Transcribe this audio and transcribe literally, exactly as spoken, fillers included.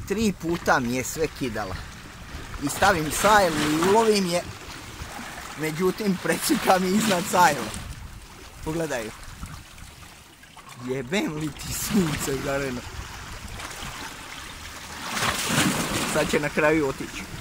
Tri puta mi je sve kidala. I stavim sajlu i ulovim je. Međutim, precika mi iznad sajla. Pogledaju. Jebem li ti sunce, gareno. Sad će na kraju otići.